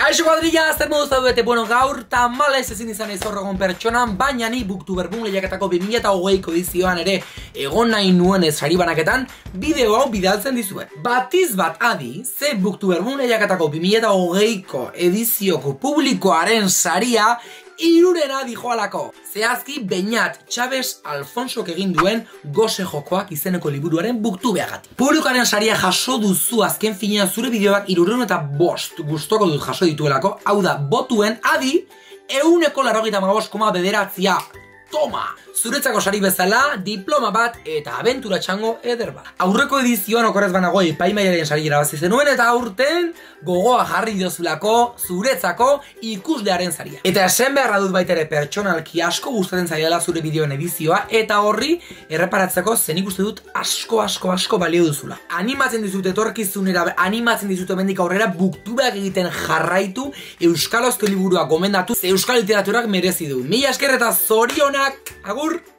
Kaixo kuadrilla, zer modu zaudete? Bueno, gaur tamalez ezin izan ez horregon pertsonan, baina ni Booktuber Boom lehiaketako 2020ko edizioan ere egon nahi nuen sari banaketan bideo hau bidaltzen dizuet. Batiz bat adi, ze Booktuber Boom lehiaketako 2020ko edizioko publikoaren saria irurena dijoalako. Zehazki Beñat Chaves Alfonsok egin duen Gose Jokoak izeneko liburuaren booktubeagatik. Publikoaren saria jaso duzu azken finean zure bideoak 305 gustoko dut jaso dituelako, hau da, botuen adi 185,9. Toma! Zuretzako sari bezala, diploma bat eta abentura txango eder bat. Aurreko edizioan okorrez banago epaimaiaren sari irabazi zenuen eta aurten gogoa jarri diozulako zuretzako ikuslearen saria. Eta esan beharra dut baita ere pertsonalki asko gustatzen zaiela zure bideoen edizioa eta horri erreparatzeko zenik uste dut asko balio duzula. Animatzen dizut etorkizunera, animatzen dizut hemendik aurrera booktubeak egiten jarraitu, euskarazko liburua gomendatu, ze euskal literaturak merezi du. Mila esker eta zorionak, agur!